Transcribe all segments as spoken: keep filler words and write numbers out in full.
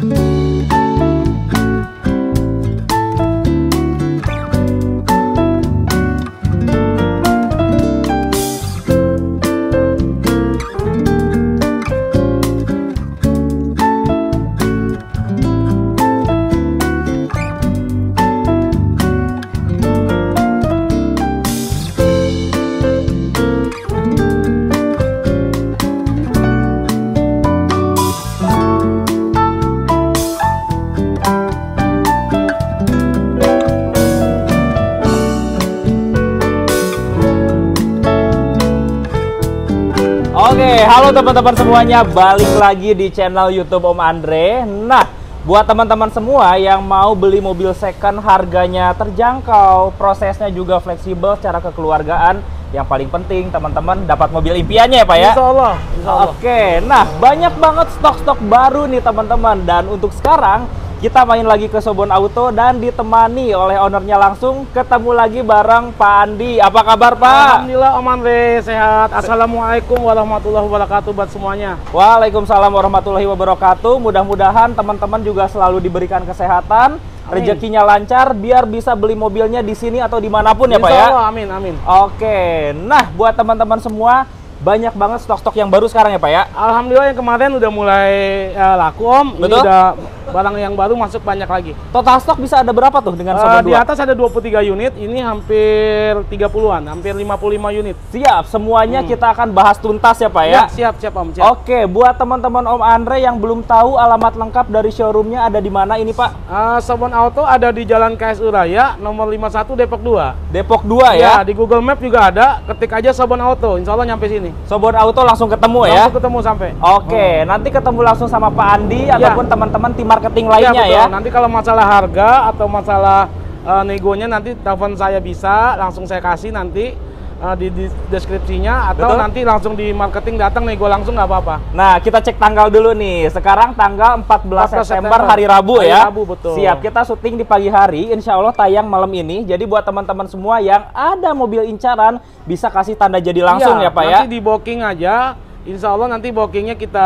Oke, halo teman-teman semuanya, balik lagi di channel YouTube Om Andre. Nah, buat teman-teman semua yang mau beli mobil second harganya terjangkau, prosesnya juga fleksibel secara kekeluargaan, yang paling penting teman-teman dapat mobil impiannya ya Pak ya? Insya Allah, Insya Allah. Oke, nah banyak banget stok-stok baru nih teman-teman. Dan untuk sekarang kita main lagi ke Sobon Auto dan ditemani oleh ownernya langsung. Ketemu lagi bareng Pak Andi. Apa kabar Pak? Alhamdulillah Om Andre sehat. Assalamualaikum warahmatullahi wabarakatuh buat semuanya. Waalaikumsalam warahmatullahi wabarakatuh. Mudah-mudahan teman-teman juga selalu diberikan kesehatan, amin, rezekinya lancar, biar bisa beli mobilnya di sini atau dimanapun ya Pak ya. Allah, amin, amin. Oke, nah buat teman-teman semua, banyak banget stok-stok yang baru sekarang ya Pak ya. Alhamdulillah yang kemarin udah mulai ya, laku Om. Betul? Ini udah barang yang baru masuk banyak lagi. Total stok bisa ada berapa tuh dengan Sobon Uh, dua? di atas ada dua puluh tiga unit, ini hampir tiga puluhan, hampir lima puluh lima unit. Siap, semuanya hmm. kita akan bahas tuntas ya Pak ya. Ya, siap, siap Om, siap. Oke, buat teman-teman Om Andre yang belum tahu alamat lengkap dari showroomnya ada di mana ini Pak? Uh, Sobon Auto ada di Jalan K S U Raya, nomor lima puluh satu Depok dua. Depok dua ya? Ya, di Google Map juga ada, ketik aja Sobon Auto, insya Allah nyampe sini. Sobon Auto langsung ketemu ya? Langsung ketemu sampai. Oke, hmm. nanti ketemu langsung sama Pak Andi ya, ataupun teman-teman tim marketing lainnya ya? Ya, nanti kalau masalah harga atau masalah uh, negonya nanti telepon saya bisa, langsung saya kasih nanti uh, di, di deskripsinya, atau betul, nanti langsung di marketing datang nego langsung nggak apa-apa. Nah, kita cek tanggal dulu nih. Sekarang tanggal empat belas September, hari Rabu hari ya. Rabu, betul. Siap, kita syuting di pagi hari, insya Allah tayang malam ini. Jadi buat teman-teman semua yang ada mobil incaran bisa kasih tanda jadi langsung ya, ya Pak nanti ya. Nanti di booking aja. Insya Allah nanti bookingnya kita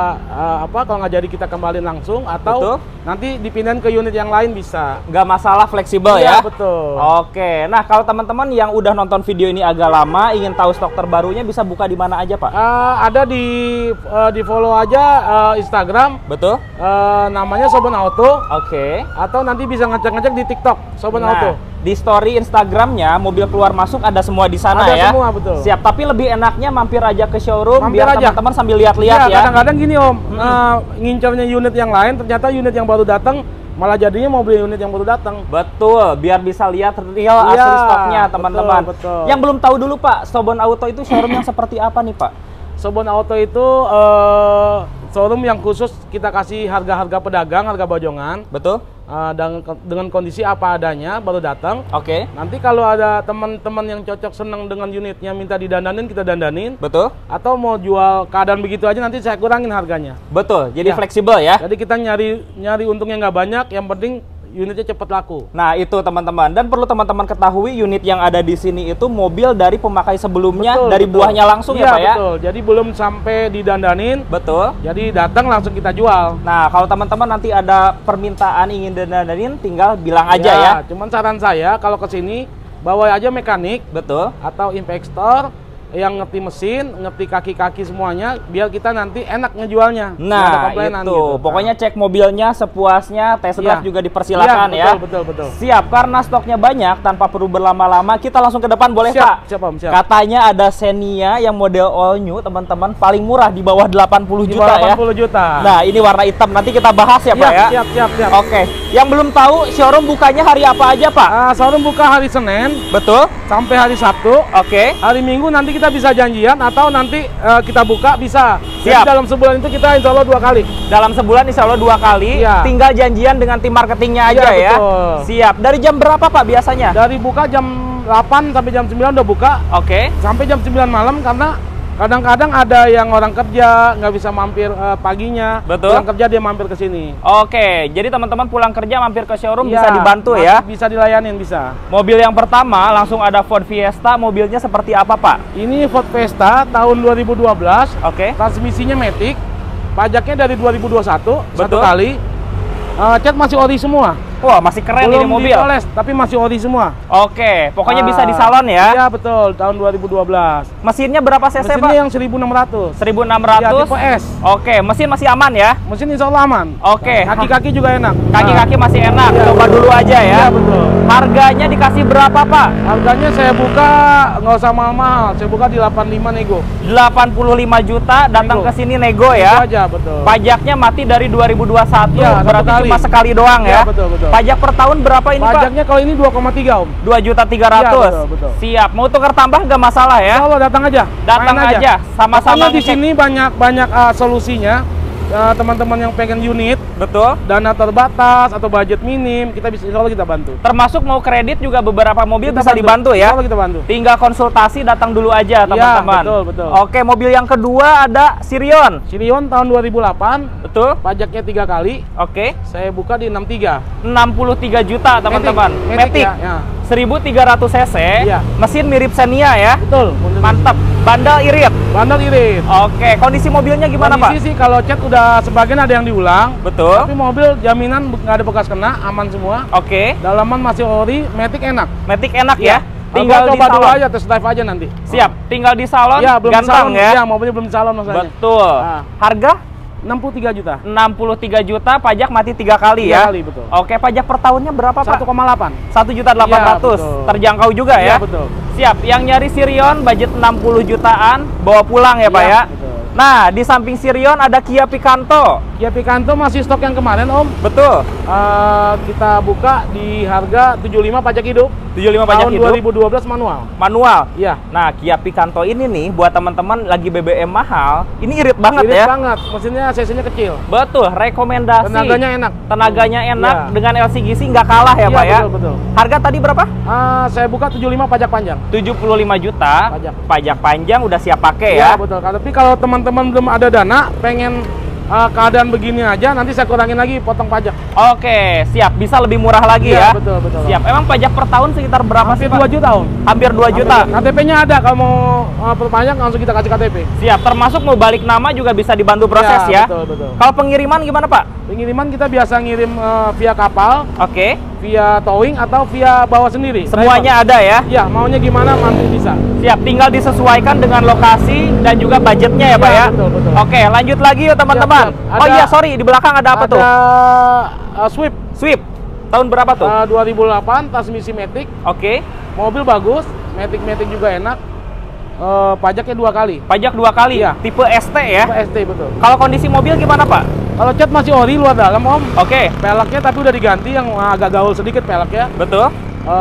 uh, apa kalau nggak jadi kita kembaliin langsung, atau betul, nanti dipindahin ke unit yang lain bisa. Nggak masalah, fleksibel ya. Betul. Oke, nah kalau teman-teman yang udah nonton video ini agak lama, ingin tahu stok terbarunya bisa buka di mana aja Pak? Uh, ada di uh, di follow aja uh, Instagram. Betul. Uh, namanya Sobon Auto. Oke. Atau nanti bisa ngecek-ngecek di TikTok Sobon nah, Auto. Di story Instagramnya mobil keluar masuk ada semua di sana ada ya. Semua, betul. Siap, tapi lebih enaknya mampir aja ke showroom, mampir biar teman-teman sambil lihat-lihat ya. Kadang-kadang gini Om, hmm. uh, ngincernya unit yang lain, ternyata unit yang baru datang malah jadinya mobil unit yang baru datang. Betul, biar bisa lihat real ya, asli stoknya teman-teman. Yang belum tahu dulu Pak, Sobon Auto itu showroom yang seperti apa nih Pak? Sobon Auto itu uh, showroom yang khusus kita kasih harga-harga pedagang, harga bajongan. Betul. Uh, dengan, dengan kondisi apa adanya baru datang. Oke. Nanti kalau ada teman-teman yang cocok senang dengan unitnya minta didandanin, kita dandanin. Betul. Atau mau jual keadaan begitu aja nanti saya kurangin harganya. Betul. Jadi ya, fleksibel ya. Jadi kita nyari nyari untungnya nggak banyak, yang penting unitnya cepat laku. Nah itu teman-teman, dan perlu teman-teman ketahui unit yang ada di sini itu mobil dari pemakai sebelumnya, betul, dari betul, buahnya langsung ya, ya Pak ya? Betul, jadi belum sampai didandanin. Betul. Jadi datang langsung kita jual. Nah kalau teman-teman nanti ada permintaan ingin didandanin, tinggal bilang aja ya. Ya, cuman saran saya kalau ke sini bawa aja mekanik. Betul. Atau inspektor yang ngerti mesin, ngerti kaki-kaki semuanya, biar kita nanti enak ngejualnya. Nah itu, gitu. Pokoknya cek mobilnya sepuasnya, test drive ya, juga dipersilakan ya. Betul, betul, betul. Siap, karena stoknya banyak, tanpa perlu berlama-lama, kita langsung ke depan boleh siap, Pak? Siap, Om, siap. Katanya ada Xenia yang model all new, teman-teman, paling murah di bawah delapan puluh juta ya. delapan puluh juta. Nah ini warna hitam, nanti kita bahas ya, ya Pak ya. Siap, siap, siap. Oke, yang belum tahu showroom bukanya hari apa aja Pak? Uh, showroom buka hari Senin. Betul. Sampai hari Sabtu. Oke. Hari Minggu nanti kita bisa janjian, atau nanti uh, kita buka bisa. Siap. Jadi dalam sebulan itu kita insya Allah dua kali. Dalam sebulan insya Allah dua kali. Ya. Tinggal janjian dengan tim marketingnya aja ya. Betul. Siap. Dari jam berapa Pak biasanya? Dari buka jam delapan sampai jam sembilan udah buka. Oke. Sampai jam sembilan malam, karena kadang-kadang ada yang orang kerja nggak bisa mampir uh, paginya. Betul. Pulang kerja dia mampir ke sini. Oke, jadi teman-teman pulang kerja mampir ke showroom ya, bisa dibantu ya? Bisa dilayanin, bisa. Mobil yang pertama langsung ada Ford Fiesta, mobilnya seperti apa Pak? Ini Ford Fiesta tahun dua ribu dua belas. Oke. Transmisinya matic, pajaknya dari dua ribu dua puluh satu, satu kali. Uh, cat masih ori semua. Wah, masih keren Belum ini mobil. Dipoles, tapi masih ori semua. Oke, pokoknya uh, bisa di salon ya? Iya, betul. Tahun dua ribu dua belas. Mesinnya berapa cc, Pak? Mesinnya yang seribu enam ratus. seribu enam ratus? Ya, tipe S. Oke, mesin masih aman ya? Mesin insya Allah aman. Oke. Kaki-kaki juga enak. Kaki-kaki masih enak. Ya, Coba dulu aja ya. Iya, betul. Harganya dikasih berapa, Pak? Harganya saya buka nggak usah mahal-mahal. Saya buka di delapan puluh lima nego. delapan puluh lima juta, datang ke sini nego ya. Nego aja, betul. Pajaknya mati dari dua ribu dua puluh satu, ya, berarti kali. cuma sekali doang ya. Ya, betul, betul. Pajak per tahun berapa ini, Pajaknya Pak? kalau ini dua koma tiga, Om. dua juta tiga ratus. Ya, betul, betul. Siap. Mau tukar tambah nggak masalah ya? Insya Allah datang aja. Datang Main aja. Sama-sama di sini banyak banyak uh, solusinya. Teman-teman uh, yang pengen unit, betul, dana terbatas atau budget minim, kita bisa insya Allah kita bantu. Termasuk mau kredit juga beberapa mobil kita bisa bantu. dibantu ya. Insya Allah kita bantu. Tinggal konsultasi, datang dulu aja teman-teman. Ya, betul, betul. Oke, mobil yang kedua ada Sirion. Sirion tahun dua ribu delapan. Betul. Pajaknya tiga kali. Oke. Saya buka di enam puluh tiga. enam puluh tiga juta teman-teman. Matic. Ya, ya. seribu tiga ratus cc. Ya. Mesin mirip Xenia ya. Betul. Mantap. Bandal irit. Bandal irit. Oke, kondisi mobilnya gimana, kondisi Pak? Kondisi sih kalau cat udah sebagian ada yang diulang. Betul. Tapi mobil jaminan nggak ada bekas kena, aman semua. Oke. Dalaman masih ori, Matic enak. Matic enak ya. ya. Tinggal coba di salon dulu aja, test drive aja nanti. Siap. Tinggal di salon. Ya, belum ganteng salon, ya. Ya, mobilnya belum salon maksudnya. Betul. Nah. Harga? enam puluh tiga juta. enam puluh tiga juta, pajak mati tiga kali tiga ya. kali, betul. Oke, pajak per tahunnya berapa, Pak? satu koma delapan. satu juta delapan ratus. Ya, terjangkau juga ya? Iya, betul. Siap. Yang nyari Sirion budget enam puluh jutaan, bawa pulang ya, Pak ya? Betul. Nah, di samping Sirion ada Kia Picanto. Kia Picanto masih stok yang kemarin, Om. Betul. Uh, kita buka di harga tujuh puluh lima pajak hidup. tujuh puluh lima pajak tahun hidup. dua ribu dua belas manual. Manual. Iya. Nah, Kia Picanto ini nih buat teman-teman lagi B B M mahal, ini irit banget irit ya. Irit banget. Mesinnya cc-nya kecil. Betul, rekomendasi. Tenaganya enak. Tenaganya enak ya. Dengan L C G C nggak kalah ya, ya, Pak ya. Betul, betul. Harga tadi berapa? Uh, saya buka tujuh puluh lima pajak panjang. tujuh puluh lima juta. Pajak. Pajak panjang udah siap pakai ya. ya. Betul. Tapi kalau teman-teman belum ada dana, pengen uh, keadaan begini aja, nanti saya kurangin lagi potong pajak. Oke, siap. Bisa lebih murah lagi ya. ya? Betul, betul. Siap. Emang pajak per tahun sekitar berapa Hampir sih, Pak? dua juta, Om. Hampir dua juta. K T P-nya ada, kalau mau uh, perpanjang langsung kita kasih K T P. Siap. Termasuk mau balik nama juga bisa dibantu proses ya. ya? Betul, betul. Kalau pengiriman gimana, Pak? Pengiriman kita biasa ngirim uh, via kapal. Oke. Via towing atau via bawa sendiri. Semuanya ada ya? Ya, maunya gimana nanti bisa. Siap, tinggal disesuaikan dengan lokasi dan juga budgetnya ya, Pak ya? Betul, betul. Oke, lanjut lagi yuk teman-teman. Oh iya, sorry, di belakang ada apa ada, tuh? Ada uh, Swift. Swift. Tahun berapa tuh? Uh, dua ribu delapan, transmisi Matic. Oke. Mobil bagus, Matic-Matic juga enak. Uh, pajaknya dua kali. Pajak dua kali? Iya. Tipe S T ya? Tipe S T, betul. Kalau kondisi mobil gimana, Pak? Kalau cat masih ori luar dalam, Om. Oke. Peleknya tapi udah diganti yang agak gaul sedikit peleknya. Betul.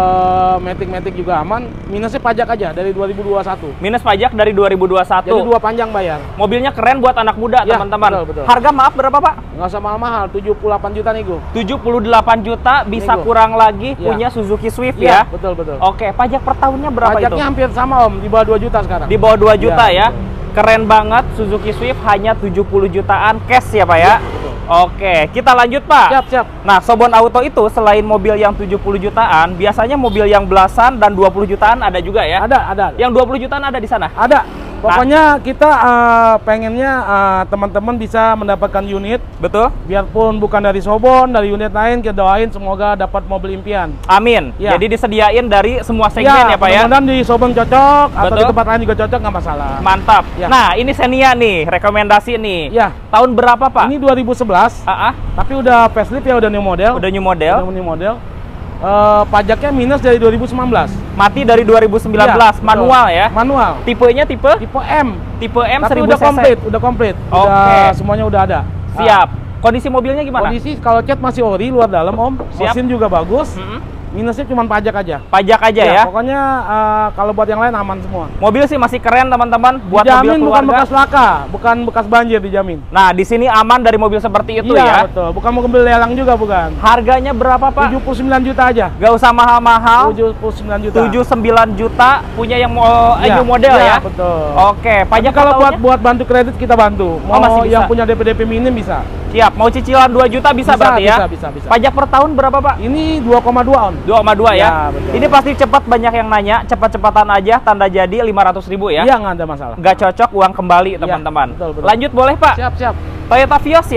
Uh, Matic-Matic juga aman. Minusnya pajak aja dari dua ribu dua puluh satu. Minus pajak dari dua ribu dua puluh satu. Jadi dua panjang bayar. Mobilnya keren buat anak muda, ya, teman-teman. betul, betul. Harga maaf berapa, Pak? Nggak usah mahal-mahal, tujuh puluh delapan juta nego. tujuh puluh delapan juta bisa Nego. kurang lagi Ya. punya Suzuki Swift ya. ya? Betul, betul. Oke, pajak per tahunnya berapa Pajaknya itu? hampir sama, Om, di bawah dua juta sekarang. Di bawah dua juta ya? Ya, betul. Keren banget, Suzuki Swift hanya tujuh puluh jutaan cash ya, Pak ya? Ya, betul. Oke, kita lanjut, Pak. Siap, siap. Nah, Sobon Auto itu selain mobil yang tujuh puluh jutaan, biasanya mobil yang belasan dan dua puluh jutaan ada juga ya? Ada, ada. Yang dua puluh jutaan ada di sana? Ada. Pokoknya kita uh, pengennya uh, teman-teman bisa mendapatkan unit. Betul. Biarpun bukan dari Sobon, dari unit lain, kita doain semoga dapat mobil impian. Amin. Ya. Jadi disediain dari semua segmen ya, ya Pak ya? mudah-mudahan di Sobon cocok, atau Betul. di tempat lain juga cocok, nggak masalah. Mantap. Ya. Nah, ini Xenia nih, rekomendasi nih. Ya. Tahun berapa, Pak? Ini dua ribu sebelas, Ah, ah. tapi udah facelift ya, udah new model. Udah new model. Udah new model. Uh, pajaknya minus dari dua ribu sembilan belas. Mati dari dua ribu sembilan belas, Ya, manual betul. ya? Manual. Tipenya tipe? Tipe M. Tipe M Tapi seribu udah cc. komplit, udah komplit. Oke. Udah semuanya udah ada. Siap. Kondisi mobilnya Ah, gimana? kondisi kalau cat masih ori luar dalam, Om. Siap. Mesin juga bagus. Mm-mm. Minusnya cuma pajak aja. Pajak aja ya? Pokoknya uh, kalau buat yang lain aman semua. Mobil sih masih keren, teman-teman. Buat Dijamin mobil bukan keluarga. bekas laka, bukan bekas banjir, dijamin. Nah, di sini aman dari mobil seperti itu iya, ya? betul. Bukan mobil lelang juga, bukan. Harganya berapa, Pak? tujuh puluh sembilan juta aja. Gak usah mahal-mahal. tujuh puluh sembilan juta. tujuh puluh sembilan juta punya yang mau Iya, new model iya, ya? betul. Oke, Tapi pajak kalau per buat tahunnya? buat bantu kredit kita bantu. Mau masih bisa? yang punya D P D P minim bisa. Siap, mau cicilan dua juta bisa, Bisa, berarti ya? bisa, bisa, bisa. Pajak per tahun berapa, Pak? Ini dua koma dua, On. dua koma dua ya? Ya, betul. Ini pasti cepat, banyak yang nanya. Cepat-cepatan aja, tanda jadi lima ratus ribu ya? Iya, nggak ada masalah. Nggak cocok, uang kembali, Iya, teman-teman. betul, betul. Lanjut boleh, Pak? Siap, siap. Toyota Vios ya?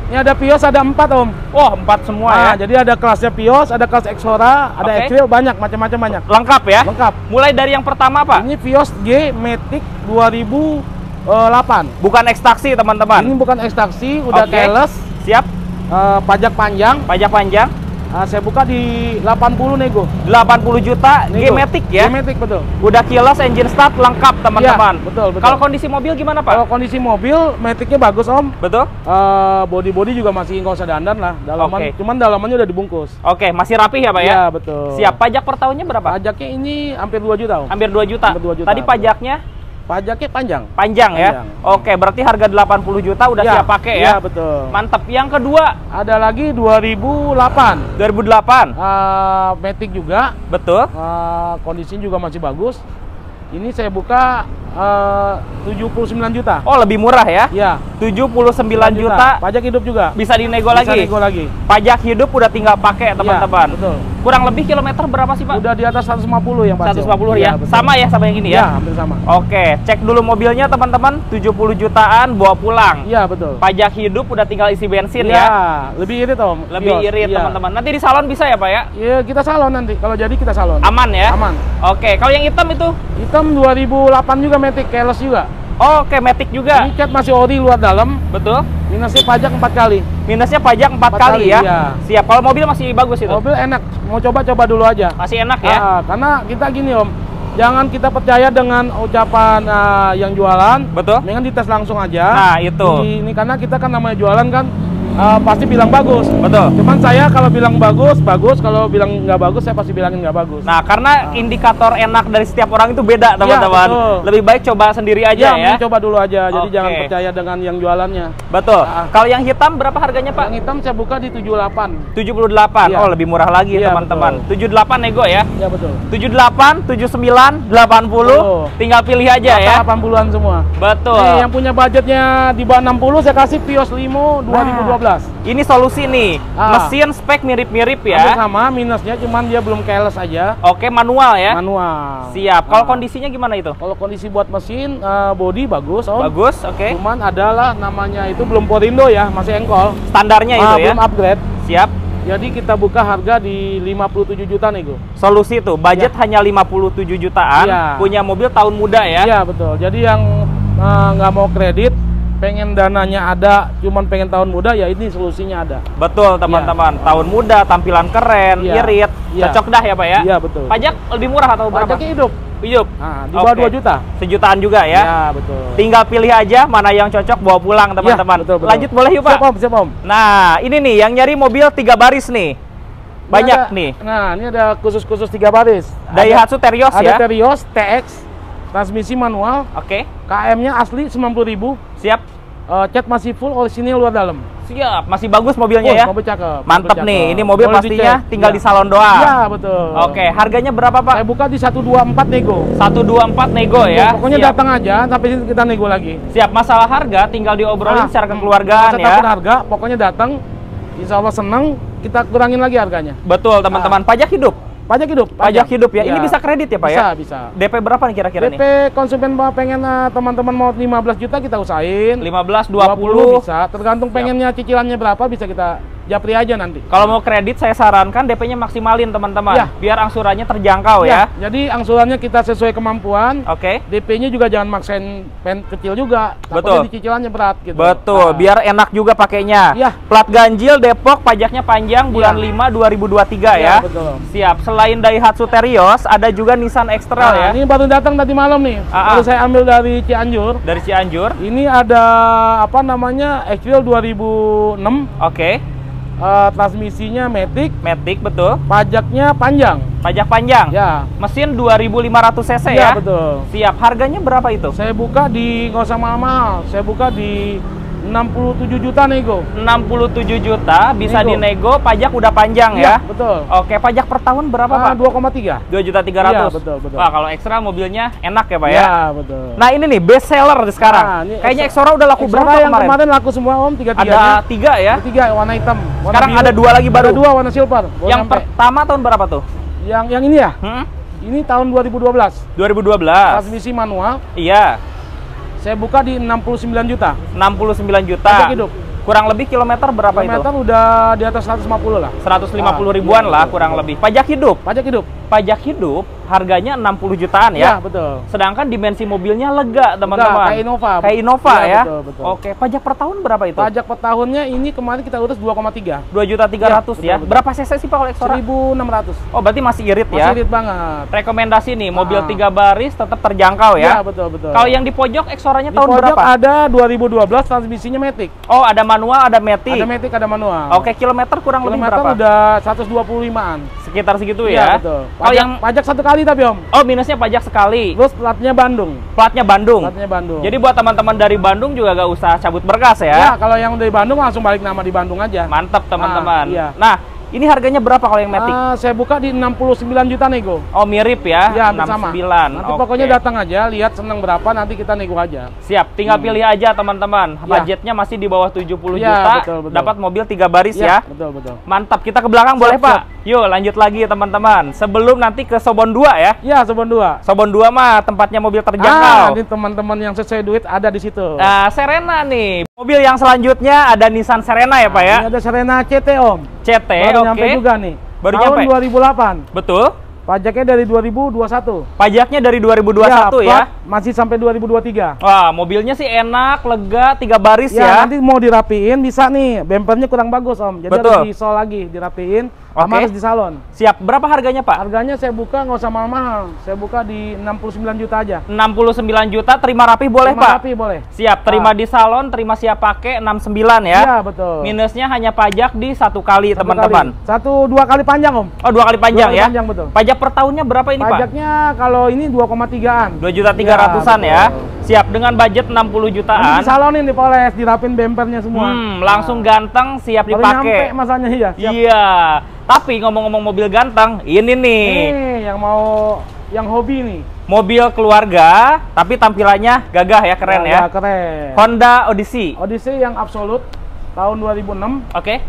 Ini ada Vios, ada empat Om. Oh, empat semua Nah, ya. jadi ada kelasnya Vios, ada kelas Exora, ada Oke. X-Trail, banyak macam-macam banyak. Lengkap ya? Lengkap. Mulai dari yang pertama Pak. Ini Vios G Matic dua ribu delapan. Bukan ekstraksi teman-teman. Ini bukan ekstraksi, udah Oke. keyless, Siap. eh, pajak panjang. Pajak panjang. Nah, saya buka di delapan puluh nego. delapan puluh juta Nego. G-Matic ya. G-Matic betul. Udah keyless, engine start lengkap teman-teman. Iya, betul, betul. Kalau kondisi mobil gimana Pak? Kalau kondisi mobil, Maticnya bagus Om. Betul? Eh, body-body juga masih nggak usah dandan lah. Dalaman, Oke. cuman dalamannya udah dibungkus. Oke, masih rapih ya Pak ya? Iya betul. Siap. Pajak per tahunnya berapa? Pajaknya ini hampir dua juta Om. Hampir dua juta. Hampir dua juta. Tadi pajaknya Pajaknya panjang. panjang ya? Panjang. Oke, berarti harga delapan puluh juta udah Iya, siap pakai iya, ya? betul. Mantep. Yang kedua, Ada lagi dua ribu delapan. dua ribu delapan. Eh, Matic juga. Betul? Eh, kondisinya juga masih bagus. Ini saya buka eh, tujuh puluh sembilan juta. Oh, lebih murah ya? Iya. tujuh puluh sembilan juta. Pajak hidup juga. Bisa dinego Bisa lagi? nego lagi. Pajak hidup udah tinggal pakai teman-teman. Iya, betul. Kurang lebih kilometer berapa sih Pak? Udah di atas seratus lima puluh yang pasti. seratus lima puluh Om. ya? Iya, betul. Sama ya sama yang ini Iya, ya? hampir sama. Oke, cek dulu mobilnya teman-teman. tujuh puluh jutaan bawa pulang. Iya, betul. Pajak hidup udah tinggal isi bensin Iya, ya? lebih irit Om. Lebih Vios. irit Iya. teman-teman. Nanti di salon bisa ya Pak ya? Iya, kita salon nanti. Kalau jadi kita salon. Aman ya? Aman. Oke, kalau yang hitam itu? Hitam dua ribu delapan juga Matic, keyless juga. Oke, Matic juga. Ini cat masih ori luar dalam. Betul? Minusnya pajak empat kali. Minusnya pajak empat Empat kali kali, ya? iya. Siap. Kalau mobil masih bagus itu? Mobil enak. Mau coba-coba dulu aja. Masih enak ya? Ah, karena kita gini Om, jangan kita percaya dengan ucapan ah, yang jualan. Betul? Mendingan dites langsung aja. Nah, itu. Ini, ini karena kita kan namanya jualan kan ah, pasti bilang bagus. Betul. Cuman saya kalau bilang bagus, bagus. Kalau bilang nggak bagus, saya pasti bilangin nggak bagus. Nah, karena indikator enak dari setiap orang itu beda, teman-teman. betul. Lebih baik coba sendiri aja ya, ya. mending coba dulu aja. Jadi Oke. jangan percaya dengan yang jualannya. Betul. Ah. Kalau yang hitam berapa harganya, Pak? Yang hitam saya buka di tujuh puluh delapan. tujuh puluh delapan. Iya. Oh, lebih murah lagi, Iya, teman-teman. betul. tujuh puluh delapan nego ya. Ya betul. tujuh puluh delapan, tujuh puluh sembilan, delapan puluh. Betul. Tinggal pilih aja ya. delapan puluhan semua. Betul. Nih, yang punya budgetnya di bawah enam puluh saya kasih Vios Limo dua ribu dua belas. Ini solusi nih. Ah. Mesin spek mirip-mirip Hampir ya. sama, minusnya cuman dia belum keyless aja. Oke, manual ya. Manual. Siap. Kalau Ah. kondisinya gimana itu? Kalau kondisi buat mesin, eh, body bagus Om. Bagus, oke. Cuman adalah namanya itu belum Porindo ya, masih engkol. Standarnya itu Ah, ya. belum upgrade. Siap. Jadi kita buka harga di lima puluh tujuh juta nego. Solusi tuh, budget hanya lima puluh tujuh jutaan, Iya. punya mobil tahun muda ya. Iya betul. Jadi yang eh, nggak mau kredit, pengen dananya ada, cuman pengen tahun muda, ya ini solusinya ada. Betul teman-teman, tahun muda, tampilan keren, Iya. irit, Iya. cocok dah ya Pak ya. Iya betul. Pajak lebih murah atau berapa? Pajaknya hidup. Hidup. Nah, di bawah Oke. dua juta. Sejutaan juga ya. Iya betul. Tinggal pilih aja mana yang cocok bawa pulang teman-teman. Iya, betul, betul. Lanjut boleh yuk Pak. Siap Om, siap Om. Nah ini nih yang nyari mobil tiga baris nih. Ini Banyak ada- nih. Nah, ini ada khusus-khusus tiga baris. Daihatsu Terios Ada ya. Terios T X, transmisi manual, Oke, K M-nya asli sembilan puluh ribu, siap. eh, cat masih full, orisinil luar dalam. Siap, masih bagus mobilnya Oh, ya. mobil cakep. Mantep mobil nih, cakep. ini mobil Boleh pastinya dicek. tinggal Iya. di salon doang. Iya, betul. Oke, harganya berapa Pak? Saya buka di seratus dua puluh empat nego. seratus dua puluh empat nego ya. Pokoknya Siap. datang aja, sampai sini kita nego lagi. Siap, masalah harga tinggal diobrolin Ah, secara kekeluargaan nggak usah ya. takut harga, pokoknya datang. Insya Allah seneng, kita kurangin lagi harganya. Betul teman-teman, pajak hidup. Pajak hidup. Pajak hidup ya. Iya. Ini bisa kredit ya Pak bisa, ya? Bisa, D P berapa nih kira-kira D P nih? konsumen Pak pengen eh, teman-teman mau lima belas juta kita usahain. lima belas, dua puluh. bisa, tergantung pengennya cicilannya berapa bisa kita japri aja nanti. Kalau mau kredit saya sarankan D P-nya maksimalin teman-teman. Ya. Biar angsurannya terjangkau ya. Jadi angsurannya kita sesuai kemampuan. Oke. D P-nya juga jangan maksain pen kecil juga. Betul. Takutnya di cicilannya berat gitu. Betul, Nah, biar enak juga pakainya. Iya. Plat ganjil Depok, pajaknya panjang bulan Iya. lima dua ribu dua puluh tiga ya. iya, betul. Siap. Selain Daihatsu Terios, ada juga Nissan X-Trail Nah, ya. ini baru datang tadi malam nih. Ah, Baru ah. saya ambil dari Cianjur. Dari Cianjur. Ini ada apa namanya? X-Trail dua ribu enam. Oke. Eh, transmisinya Matic, Matic betul. pajaknya panjang. Pajak panjang. Ya. Mesin dua ribu lima ratus cc ya. Iya, betul. Siap. Harganya berapa itu? Saya buka di nggak usah mahal-mahal. Saya buka di enam puluh tujuh juta nego. enam puluh tujuh juta bisa Nego. dinego, pajak udah panjang ya. Iya, betul. Oke, pajak per tahun berapa, Ah, Pak? dua koma tiga. dua juta tiga ratus. Iya, betul, betul. Wah, kalau ekstra mobilnya enak ya, Pak ya. Iya, betul. Nah, ini nih best seller sekarang. Nah, ini Kayaknya Exora- Exora udah laku Exora berapa yang kemarin? kemarin laku semua Om, tiga-tiganya. Ada tiga ya. Tiga warna hitam. Warna Sekarang biru. ada dua lagi baru. Ada dua warna silver. Baru Yang nyampe. pertama tahun berapa tuh? yang yang ini ya? Hmm? Ini tahun dua ribu dua belas. dua ribu dua belas. Transmisi manual. Iya. Saya buka di enam puluh sembilan juta. enam puluh sembilan juta. Pajak hidup. Kurang lebih kilometer berapa kilometer itu? Kilometer udah di atas seratus lima puluh lah. seratus lima puluh ah, ribuan iya, lah betul, kurang betul. lebih. Pajak hidup? Pajak hidup. Pajak hidup harganya enam puluh jutaan Ya, ya? betul. Sedangkan dimensi mobilnya lega, teman-teman. Kayak Innova. Kayak Innova ya? ya? Betul, betul. Oke, pajak per tahun berapa itu? Pajak per tahunnya ini kemarin kita urus dua koma tiga. dua juta tiga ratus ya? Betul, betul. Berapa cc sih Pak kalau Exora? seribu enam ratus. Oh, berarti masih irit Masih ya? irit banget. Rekomendasi nih, mobil Ah. tiga baris tetap terjangkau Ya, ya? betul, betul. Kalau yang di pojok Exoranya Di tahun pojok berapa? ada dua ribu dua belas, transmisinya matic. Oh, ada manual, ada matic. Ada matic, ada manual. Oke, kilometer kurang lebih Kilometer berapa? udah seratus dua puluh limaan. Sekitar segitu Iya, ya? betul. Kalau Pajak, yang pajak satu kali tapi Om. oh minusnya pajak sekali. Terus platnya Bandung. Platnya Bandung. Platnya Bandung. Jadi buat teman-teman dari Bandung juga gak usah cabut berkas ya, ya? kalau yang dari Bandung langsung balik nama di Bandung aja. Mantap teman-teman. Ah, iya. Nah, ini harganya berapa kalau yang matic? Ah, saya buka di enam puluh sembilan juta nego. Oh mirip ya? Ya, hampir sama. enam puluh sembilan. Nanti Oke. pokoknya datang aja, lihat seneng berapa, nanti kita nego aja. Siap, tinggal Hmm. pilih aja teman-teman. Ya. Budgetnya masih di bawah tujuh puluh Ya, juta. betul, betul. Dapat mobil tiga baris ya. Betul, betul. Mantap, kita ke belakang Siap, boleh Pak? siap. Yuk lanjut lagi teman-teman. Sebelum nanti ke Sobon dua ya. Ya, Sobon dua. Sobon dua mah tempatnya mobil Ah, terjangkau. nanti teman-teman yang sesuai duit ada di situ. Nah, Serena nih. Mobil yang selanjutnya ada Nissan Serena ya Pak ya? Ini ada Serena C T Om. C T, Baru oke. nyampe juga nih. Baru Tahun nyampe? dua ribu delapan. Betul. Pajaknya dari dua ribu dua puluh satu. Pajaknya dari dua ribu dua puluh satu ya? plat masih sampai dua ribu dua puluh tiga. Wah, mobilnya sih enak, lega, tiga baris Ya, ya. nanti mau dirapiin bisa nih. Bempernya kurang bagus Om. Jadi Betul. harus di-sol lagi, dirapiin. Sama Oke. harus di salon. Siap. Berapa harganya Pak? Harganya saya buka nggak usah mahal-mahal. Saya buka di enam puluh sembilan juta aja. enam puluh sembilan juta, terima rapi boleh Terima Pak? rapi boleh. Siap, terima Ah. di salon, terima siap pakai enam puluh sembilan ya. Iya, betul. Minusnya hanya pajak di satu kali Satu teman-teman. kali. Satu dua kali panjang Om. Oh, dua kali panjang Dua kali ya? panjang, betul. Pajak per tahunnya berapa ini Pak? Pajaknya kalau ini dua koma tigaan. dua juta tiga ratusan Ya, ya. betul. Siap, dengan budget enam puluh Nanti jutaan. disalonin, dipoles, dirapin bempernya semua. Hmm, langsung ganteng, siap Baru dipakai. nyampe masanya, iya. Siap. Iya. Tapi ngomong-ngomong mobil ganteng, ini nih. Nih, yang mau yang hobi nih. Mobil keluarga, tapi tampilannya gagah ya, keren ya. Keren. Honda Odyssey. Odyssey yang absolut tahun dua ribu enam. Oke.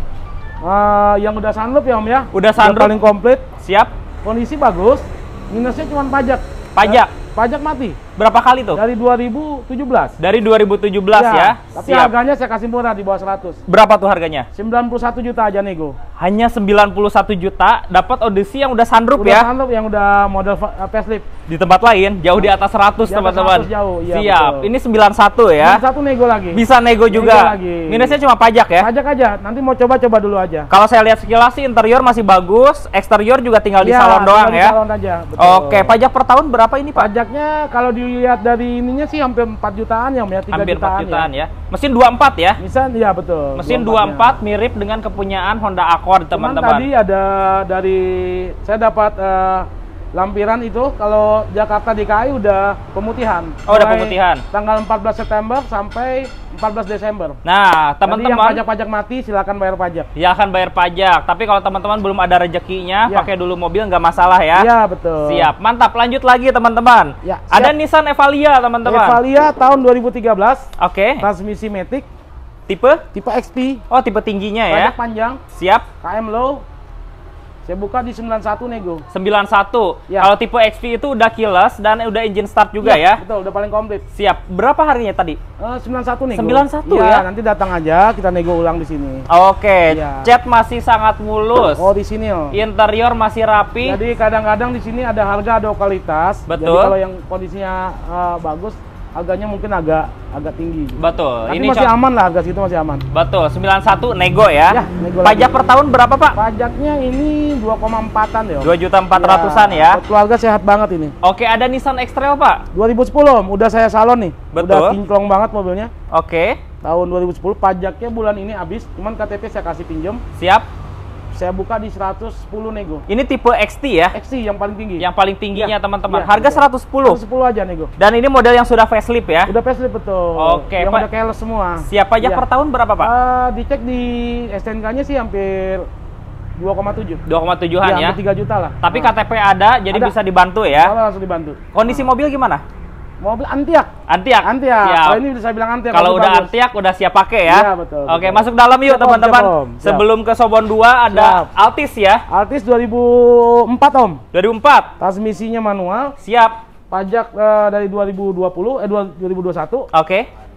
Eh, yang udah sunroof ya Om ya. Udah sunroof. paling komplit. Siap. Kondisi bagus. Minusnya cuma pajak. Pajak. Eh, pajak mati. Berapa kali tuh? Dari dua ribu tujuh belas. Dari dua ribu tujuh belas ya. Tapi Siap. harganya saya kasih murah di bawah seratus. Berapa tuh harganya? sembilan puluh satu juta aja nego. Hanya sembilan puluh satu juta dapat Odyssey yang udah sunroof Udah ya. sunroof yang udah model fa- uh, facelift. Di tempat lain jauh di atas seratus Di atas teman-teman. seratus jauh, iya, Siap. betul. Ini sembilan puluh satu ya. Satu nego lagi. Bisa nego juga. lagi. Minusnya cuma pajak ya. Pajak aja. Nanti mau coba-coba dulu aja. Kalau saya lihat sekilas sih interior masih bagus, eksterior juga tinggal di Iya, salon doang tinggal di ya. salon aja. Betul. Oke, pajak per tahun berapa ini Pak? Pajaknya kalau dilihat dari ininya sih hampir empat jutaan ya Om ya, tiga Hampir jutaan, empat jutaan ya. ya. Mesin dua puluh empat ya. Bisa, ya betul. Mesin dua puluh empat-nya. dua puluh empat mirip dengan kepunyaan Honda Accord Cuman teman-teman. tadi ada dari saya dapat eh, lampiran itu kalau Jakarta D K I udah pemutihan. Oh, udah Mulai pemutihan. Tanggal empat belas September sampai empat belas Desember. Nah, Jadi yang teman-teman pajak-pajak mati silakan bayar pajak. ya akan bayar pajak. Tapi kalau teman-teman belum ada rezekinya, Ya. pakai dulu mobil nggak masalah ya. Iya, betul. Siap, mantap. Lanjut lagi teman-teman. Ya, Ada siap. Nissan Evalia teman-teman. Evalia tahun dua ribu tiga belas, Oke. transmisi matic, Tipe? tipe X P, Oh, tipe tingginya ya. pajak panjang, Siap. K M low. Saya buka di sembilan puluh satu nego. sembilan puluh satu. Ya. Kalau tipe X P itu udah keyless dan udah engine start juga Iya, ya. Betul, udah paling komplit. Siap. Berapa harganya tadi? Eh, sembilan puluh satu nego. sembilan puluh satu Iya, ya? nanti datang aja kita nego ulang di sini. Oke, Iya. cat masih sangat mulus. Orisinil. Interior masih rapi. Jadi kadang-kadang di sini ada harga, ada kualitas. Jadi Betul. kalau yang kondisinya eh, bagus, harganya mungkin agak agak tinggi. Betul. Tapi Ini masih co- aman lah, harga situ masih aman. Betul, sembilan puluh satu nego ya. Ya, nego Pajak lagi. per tahun berapa, Pak? Pajaknya ini dua koma empatan ya. Om. dua juta empat ratusan ya. Buat keluarga sehat banget ini. Oke, ada Nissan X-Trail, Pak. dua ribu sepuluh Om, udah saya salon nih. Betul. Udah kinclong banget mobilnya. Oke, Tahun dua ribu sepuluh, pajaknya bulan ini habis, cuman K T P saya kasih pinjam. siap. Saya buka di seratus sepuluh nego. Ini tipe X T ya, X C yang paling tinggi. yang paling tingginya Iya, teman-teman. iya, Harga betul. seratus sepuluh. seratus sepuluh aja nego. Dan ini model yang sudah facelift ya. Udah facelift betul. Oke, yang Pak. udah keyless semua. Siap, pajak Iya. per tahun berapa, Pak? Eh, dicek di S T N K-nya sih hampir dua koma tujuh. dua koma tujuhan ya. Hampir tiga juta lah. Tapi Nah, K T P ada, jadi Ada. bisa dibantu ya. kalau langsung dibantu. Kondisi mobil gimana? Mobil antiak. Antiak. Antiak. Siap. Kalau ini bisa bilang antiak. Kalau mobil udah bagus. antiak udah siap pakai ya. Iya, betul, Oke, betul. masuk dalam yuk Siap, Om, teman-teman. siap, Om. Siap. Sebelum ke Sobon dua ada Siap. Altis ya. Altis dua ribu empat Om. dua ribu empat. Transmisinya manual. Siap. Pajak eh, dari dua ribu dua puluh eh dua ribu dua puluh satu. Oke.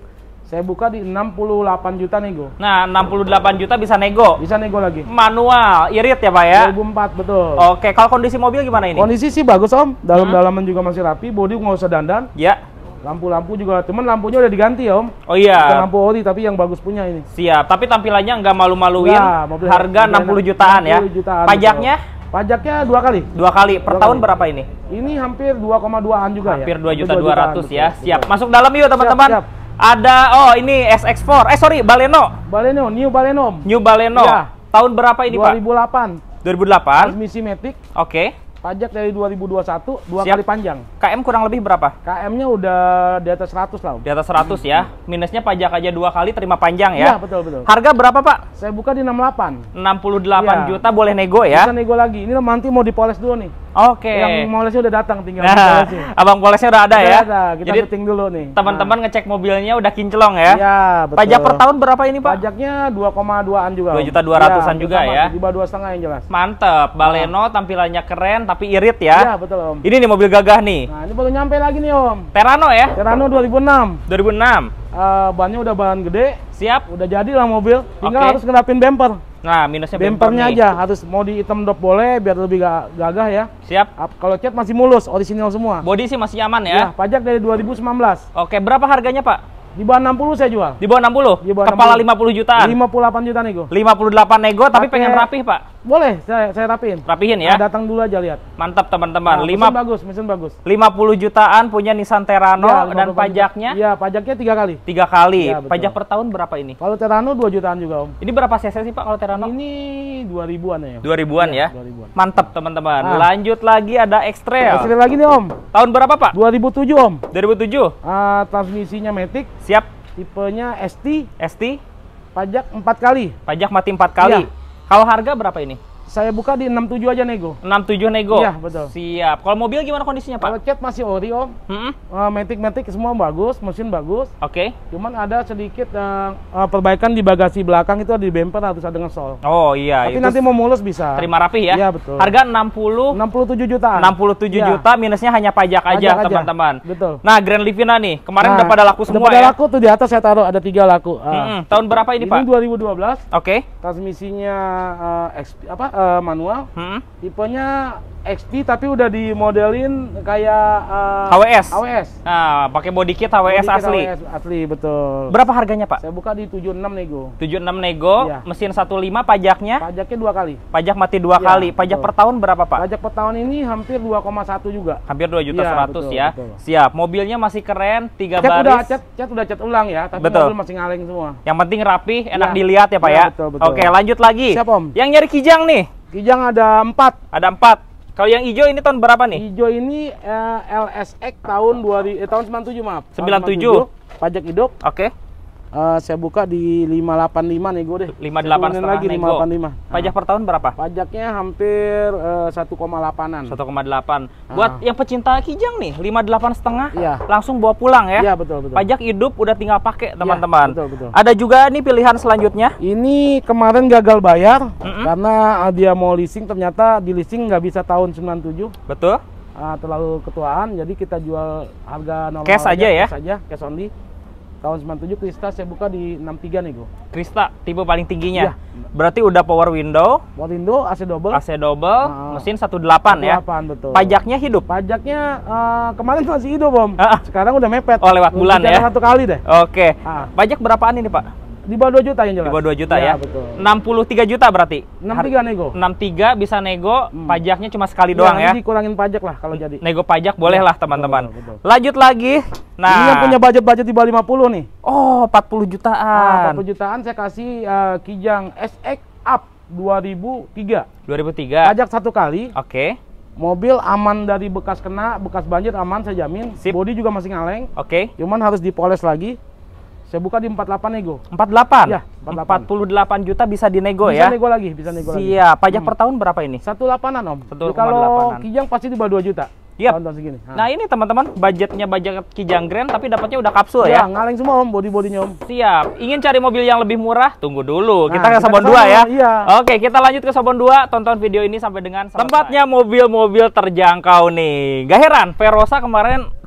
Saya buka di enam puluh delapan juta nego. Nah, enam puluh delapan juta bisa nego. Bisa nego lagi. Manual, irit ya Pak ya? dua ribu empat, betul. Oke, kalau kondisi mobil gimana ini? Kondisi sih bagus Om, dalam-dalaman hmm. juga masih rapi, bodi nggak usah dandan. Ya. Lampu-lampu juga, cuman lampunya udah diganti ya Om. Oh iya. Bukan lampu ori tapi yang bagus punya ini. Siap, tapi tampilannya nggak malu-maluin. Nah, harga enam puluh jutaan ya. enam puluh jutaan, pajaknya? Betul. Pajaknya dua kali. Dua kali. Per dua tahun kali. berapa ini? Ini hampir dua koma dua-an juga hampir ya. dua juta dua ratus ya. Betul, siap. betul. Masuk dalam yuk teman-teman. Ada, oh ini S X empat. Eh sorry, Baleno. Baleno, New Baleno. New Baleno. Ya. Tahun berapa ini dua ribu delapan. Pak? dua ribu delapan. Transmisi matic. Oke. Okay. Pajak dari dua ribu dua puluh satu, dua Siap. kali panjang. K M kurang lebih berapa? K M-nya udah di atas seratus lah. Di atas seratus ya. Minusnya pajak aja dua kali terima panjang ya. Iya, betul betul. Harga berapa, Pak? Saya buka di enam puluh delapan. enam puluh delapan ya. juta boleh nego ya? Bisa nego lagi. Ini nanti mau dipoles dulu nih. Oke. Yang molesnya udah datang, tinggal nah, dipolesnya. Abang polesnya udah ada udah ya? Ada. Kita Jadi setting dulu nih. Teman-teman nah. ngecek mobilnya udah kinclong ya? Iya, betul. Pajak per tahun berapa ini, Pak? Pajaknya dua koma dua-an juga. dua juta dua ratusan ya, juga ya? Di bawah dua setengah yang jelas. Mantep. Baleno nah. tampilannya keren tapi irit ya? Iya, betul Om. Ini nih mobil gagah nih. Nah, ini baru nyampe lagi nih Om. Terano ya? Terano dua ribu enam. dua ribu enam. Uh, bannya udah ban gede. Siap. Udah jadi lah mobil. Tinggal okay. harus ngerapin bumper. Nah, minusnya bumpernya bumper aja. Harus mau di hitam dop boleh biar lebih gagah ya. Siap. Kalau cat masih mulus, orisinil semua. Bodi sih masih aman ya? Ya, pajak dari dua ribu sembilan belas. Oke, berapa harganya Pak? Di bawah enam puluh saya jual. Di bawah enam puluh? Di bawah Kepala enam puluh. lima puluh jutaan? lima puluh delapan juta nego. lima puluh delapan nego tapi Pake... pengen rapih Pak? Boleh, saya, saya rapiin. Rapihin ya? Nah, datang dulu aja lihat. Mantap teman-teman. Nah, lima... mesin bagus, mesin bagus. lima puluh jutaan punya Nissan Terano ya, dan pajaknya? Iya, pajaknya tiga kali. Tiga kali. Ya, pajak per tahun berapa ini? Kalau Terano dua jutaan juga Om. Ini berapa cc sih Pak kalau Terano? Ini dua ribuan ya. dua ribuan ya? dua ribuan. Mantap teman-teman. Nah. Lanjut lagi ada X-Trail. X-Trail lagi nih Om. Tahun berapa Pak? dua ribu tujuh Om. dua ribu tujuh. Uh, transmisinya matic. Siap. Tipenya S T. S T. Pajak empat kali. Pajak mati empat kali. Ya. Kalau harga berapa ini? Saya buka di enam puluh tujuh aja nego. enam puluh tujuh nego? Iya, betul. Siap. Kalau mobil gimana kondisinya, Pak? Kalau cat masih ori, Om. Hmm? Uh, Matic-matic semua bagus, mesin bagus. Oke. Okay. Cuman ada sedikit uh, uh, perbaikan di bagasi belakang itu di bumper harus ada ngesol. Oh iya. Tapi itu nanti mau mulus bisa. Terima rapi ya? Iya, betul. Harga enam puluh. enam puluh tujuh jutaan. enam puluh tujuh ya. Juta, minusnya hanya pajak, pajak aja, teman-teman. Betul. Nah, Grand Livina nih, kemarin nah, udah pada laku semua udah pada ya? laku tuh di atas saya taruh, ada tiga laku. Uh, hmm, tahun berapa ini, ini Pak? dua ribu dua belas. Oke. Okay. Transmisinya uh, X, apa uh, manual. Hmm. Tipenya X T tapi udah dimodelin kayak uh, H W S. H W S. Nah, pakai body kit H W S body kit asli. H W S asli betul. Berapa harganya, Pak? Saya buka di tujuh puluh enam nego. tujuh puluh enam nego, ya. Mesin satu koma lima, pajaknya? Pajaknya dua kali. Pajak mati dua ya, kali. Pajak betul. per tahun berapa, Pak? Pajak per tahun ini hampir dua koma satu juga. Hampir dua juta seratus ya. ya. Betul. Siap. Mobilnya masih keren, tiga cat baris. Udah, cat, cat udah cat ulang ya, tapi betul. mobil masih ngaleng semua. Yang penting rapi, enak ya. dilihat ya, Pak ya. ya? Betul, betul. Oke, lanjut lagi. Siap, Om. Yang nyari kijang nih? Kijang ada empat. Ada empat. Kalau yang hijau ini tahun berapa nih? Hijau ini uh, L S X tahun dua ribu, eh, tahun sembilan puluh tujuh maaf. sembilan puluh tujuh. Pajak hidup. Oke. Okay. Uh, saya buka di lima delapan lima nego deh. lima delapan setengah lagi nego. lima delapan lima. Pajak nah. per tahun berapa? Pajaknya hampir uh, satu koma delapan-an. satu koma delapan. Buat yang pecinta kijang nih, lima delapan setengah. Iya. Langsung bawa pulang ya. Iya, betul betul. Pajak hidup udah tinggal pakai, teman-teman. Ya, betul betul. Ada juga nih pilihan selanjutnya. Ini kemarin gagal bayar mm -mm. karena uh, dia mau leasing, ternyata di leasing nggak bisa tahun sembilan puluh tujuh. Betul. Uh, terlalu ketuaan, jadi kita jual harga normal cash aja, aja ya. Cash aja, cash only. Tahun sembilan puluh tujuh Krista saya buka di enam puluh tiga nego. Krista tipe paling tingginya. Iya. Berarti udah power window. Power window, A C double. A C double, uh, mesin satu koma delapan ya. Betul. Pajaknya hidup. Pajaknya uh, kemarin masih hidup, Om. Uh, Sekarang udah mepet. Oh, lewat bulan ya. Satu kali deh. Oke. Uh. Pajak berapaan ini, Pak? Di bawah dua juta yang jelas. Di bawah dua juta ya. Ya, betul. enam puluh tiga juta berarti. enam puluh tiga nego. enam puluh tiga bisa nego, hmm. pajaknya cuma sekali ya, doang ya. Dikurangin pajak lah kalau jadi. Nego pajak boleh ya, lah, teman-teman. Lanjut betul. lagi. Nah, ini yang punya budget-budget di bawah lima puluh nih. Oh, empat puluh jutaan. Nah, empat puluh jutaan saya kasih uh, Kijang S X Up dua ribu tiga. dua ribu tiga. Pajak satu kali. Oke. Okay. Mobil aman dari bekas kena, bekas banjir aman saya jamin. Sip. Bodi juga masih ngaleng. Oke. Okay. Cuman harus dipoles lagi. Saya buka di empat puluh delapan nego. empat puluh delapan? Iya, empat puluh delapan juta bisa dinego bisa ya? Bisa nego lagi, bisa nego lagi. Siap. Pajak hmm. per tahun berapa ini? satu koma delapan-an, Om. satu koma delapan. Kalau Kijang pasti di bawah dua juta. Yep. Tahun-tahun segini. Nah. nah ini teman-teman, budgetnya budget Kijang Grand tapi dapatnya udah kapsul ya? Ya? Ngaleng semua, Om, body-bodinya, Om. Siap. Ingin cari mobil yang lebih murah? Tunggu dulu. Nah, kita ke Sabon kita dua ya? Iya. Oke, kita lanjut ke Sabon dua. Tonton video ini sampai dengan selesai. Tempatnya mobil-mobil terjangkau nih. Gak heran, Verosa kemarin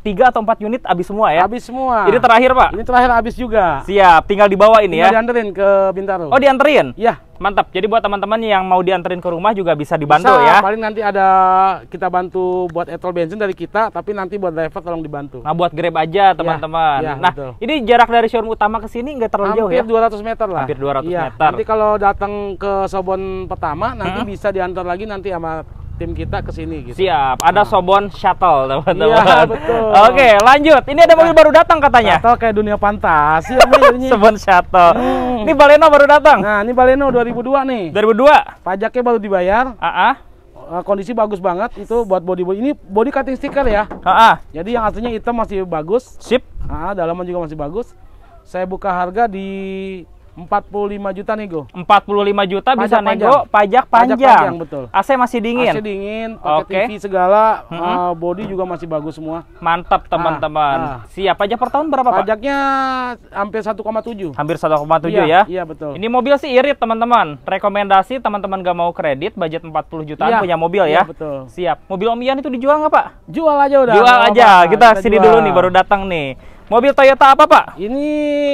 tiga atau empat unit habis semua ya? Habis semua. Ini terakhir, Pak? Ini terakhir habis juga. Siap, tinggal dibawa ini tinggal ya? dianterin ke Bintaro. Oh, dianterin? Iya. Mantap. Jadi buat teman-teman yang mau dianterin ke rumah juga bisa dibantu bisa, ya? paling nanti ada kita bantu buat etol bensin dari kita, tapi nanti buat driver tolong dibantu. Nah, buat Grab aja teman-teman. Ya, ya, nah, betul. ini jarak dari showroom utama ke sini nggak terlalu jauh ya? Hampir dua ratus meter lah. Hampir dua ratus ya, meter. Nanti kalau datang ke Sobon pertama, nanti hmm? bisa diantar lagi nanti sama tim kita ke sini gitu. Siap, ada nah. Sobon Shuttle teman-teman. Iya, betul. Oke, lanjut. Ini ada mobil baru datang katanya. Shuttle kayak dunia fantasi. Sobon Shuttle. Hmm. Ini Baleno baru datang. Nah, ini Baleno dua ribu dua nih. dua ribu dua. Pajaknya baru dibayar. Ah, kondisi bagus banget itu buat body body. Ini body cutting stiker ya. Ah, jadi yang aslinya hitam masih bagus. Sip. Ah, dalaman juga masih bagus. Saya buka harga di empat puluh lima juta nego. empat puluh lima juta pajak bisa panjang. nego, pajak panjang. Pajak panjang, betul. A C masih dingin. A C dingin, pakai okay. T V segala, hmm. uh, body juga masih bagus semua. Mantap teman-teman. Ah, ah. Siap, pajak per tahun berapa, Pak? Pajaknya hampir satu koma tujuh. Hampir satu koma tujuh iya, ya? Iya, betul. Ini mobil sih irit teman-teman. Rekomendasi teman-teman gak mau kredit, budget empat puluh jutaan iya, punya mobil iya, ya? Betul. Siap. Mobil Om Ian itu dijual nggak, Pak? Jual aja udah. Jual aja. Apa, kita, kita sini jual. dulu nih, baru datang nih. Mobil Toyota apa, Pak? Ini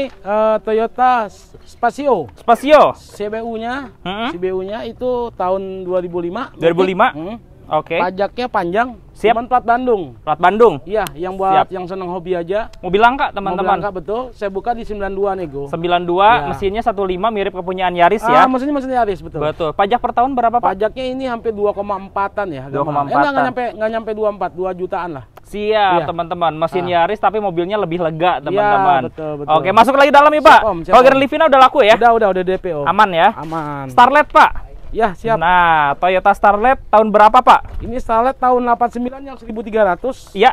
uh, Toyota Spasio. Spasio. C B U-nya, hmm? C B U-nya itu tahun dua ribu lima. dua ribu lima? Hmm. Oke. Okay. Pajaknya panjang. Siap. Cuman plat Bandung. Plat Bandung? Iya, yang buat Siap. yang senang hobi aja. Mobil langka, teman-teman. Mobil langka, betul. Saya buka di sembilan dua nego. sembilan dua, ya. Mesinnya satu lima, mirip kepunyaan Yaris ah, ya? mesinnya mesin Yaris, betul. Betul. Pajak per tahun berapa, Pak? Pajaknya ini hampir dua koma empatan ya. dua koma empatan. Eh, enggak nyampe enggak nyampe dua koma empat, dua jutaan lah. Siap, teman-teman. Ya. Mesin ah. Yaris tapi mobilnya lebih lega, teman-teman. Ya, betul, betul. Oke, masuk lagi dalam ya, Pak. Kalau Grand Livina udah laku ya? Udah, udah, udah D P, Om. Aman ya? Aman. Starlet, Pak? Ya, siap. Nah, Toyota Starlet tahun berapa, Pak? Ini Starlet tahun delapan puluh sembilan yang seribu tiga ratus. Iya.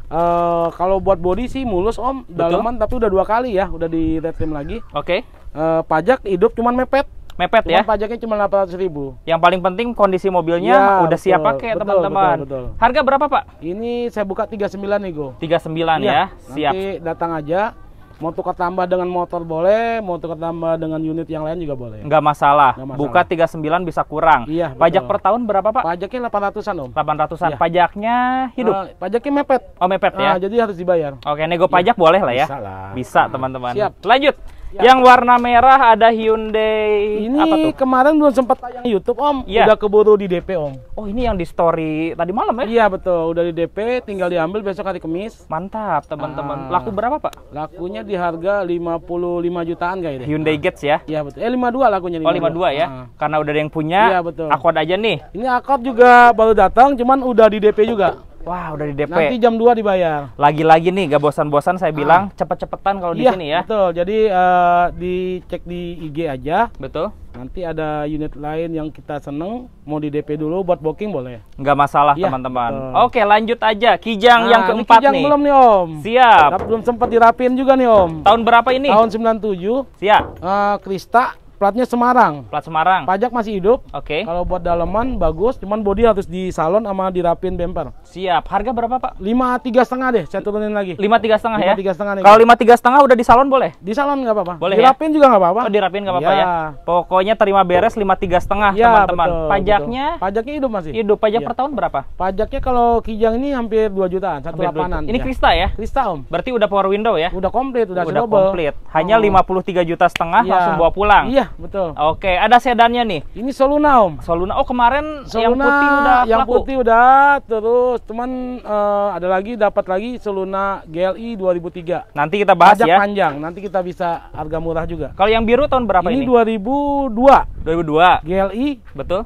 Uh, kalau buat body sih mulus, Om. Dalaman tapi udah dua kali ya, udah di red trim lagi. Oke. Okay. Uh, pajak hidup cuman mepet. Mepet cuman ya? Pajaknya cuma delapan ratus ribu. Yang paling penting kondisi mobilnya ya, udah betul, siap pakai, teman-teman. Harga berapa, Pak? Ini saya buka tiga puluh sembilan nego. tiga puluh sembilan ya, ya. Siap. Nanti datang aja. Mau tukar tambah dengan motor boleh, mau tukar tambah dengan unit yang lain juga boleh. Nggak masalah. Nggak masalah. Buka tiga puluh sembilan bisa kurang. Iya, pajak betul. per tahun berapa, Pak? Pajaknya delapan ratusan, Om. delapan ratusan. Iya. Pajaknya hidup? Uh, pajaknya mepet. Oh, mepet uh, ya? Jadi harus dibayar. Oke, nego pajak ya. Boleh lah ya? Bisa lah. Bisa, teman-teman. Siap. Lanjut. Ya. Yang warna merah ada Hyundai. Ini apa tuh? Kemarin belum sempat tayang YouTube, Om. Ya. Udah keburu di D P, Om. Oh, ini yang di story tadi malam ya? Iya, betul. Udah di D P, tinggal diambil besok hari Kamis. Mantap, teman-teman. Ah. Laku berapa, Pak? Lakunya di harga lima puluh lima jutaan kayaknya. Hyundai ah. Getz ya? Iya, betul. Eh, lima puluh dua lakunya. Oh, lima puluh dua ya? Ah. Karena udah ada yang punya. Iya, betul. Accord aja nih. Ini Accord juga baru datang, cuman udah di D P juga. Wah, udah di D P. Nanti jam dua dibayar. Lagi-lagi nih, gak bosan-bosan saya bilang, ah. cepet-cepetan kalau iya, di sini ya. Betul. Jadi uh, dicek di I G aja. Betul. Nanti ada unit lain yang kita seneng, mau di D P dulu buat booking boleh. Nggak masalah, iya, teman-teman. betul. Oke, lanjut aja. Kijang nah, yang keempat Kijang nih. belum nih, Om. Siap. Tapi belum sempat dirapin juga nih, Om. Tahun berapa ini? Tahun sembilan puluh tujuh. Siap. Uh, Krista. Platnya Semarang. Plat Semarang. Pajak masih hidup. Oke. Okay. Kalau buat dalaman bagus, cuman bodi harus di salon sama dirapin bumper. Siap. Harga berapa, Pak? Lima tiga setengah deh, saya turunin lagi. Lima tiga setengah ya? Tiga setengah. Kalau lima tiga setengah udah di salon boleh? Di salon nggak apa-apa. Boleh. Dirapin ya? juga nggak apa-apa. Oh, dirapin nggak apa-apa ya. ya? Pokoknya terima beres lima tiga setengah, ya, teman-teman. Pajaknya? Betul. Pajaknya hidup masih. Hidup. Pajak ya. per tahun berapa? Pajaknya kalau Kijang ini hampir dua jutaan, satu lapanan. Ini ya. Krista ya? Krista, Om. Berarti udah power window ya? Udah komplit, udah, udah double. komplit. Hanya lima puluh tiga juta setengah ya. langsung bawa pulang. Iya, betul. Oke, ada sedannya nih. Ini Soluna, Om. Soluna. Oh, kemarin Soluna, yang putih udah yang laku. putih udah, terus cuman uh, ada lagi dapat lagi Soluna G L I dua ribu tiga. Nanti kita bahas pajak ya. panjang, nanti kita bisa harga murah juga. Kalau yang biru tahun berapa ini? Ini dua ribu dua. dua ribu dua. G L I. Betul.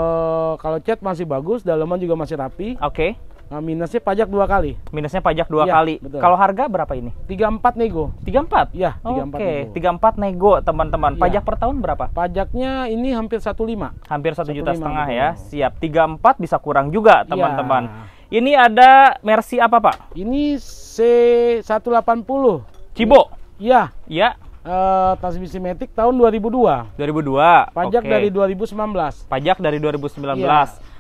Uh, kalau cat masih bagus, dalaman juga masih rapi. Oke. Okay. Nah, minusnya pajak dua kali. Minusnya pajak dua ya, kali. Kalau harga berapa ini? tiga puluh empat nego. tiga puluh empat? Iya, tiga puluh empat. Oke, tiga puluh empat nego, teman-teman. Ya. Pajak per tahun berapa? Pajaknya ini hampir satu koma lima. Hampir satu juta setengah ya. Siap. tiga puluh empat bisa kurang juga, teman-teman. Ya. Ini ada Mercy apa, Pak? Ini C seratus delapan puluh. Cibo? Iya. Iya. Uh, transmisi matic tahun dua ribu dua. dua ribu dua. Pajak okay. dari dua ribu sembilan belas. Pajak dari dua ribu sembilan belas. Ya.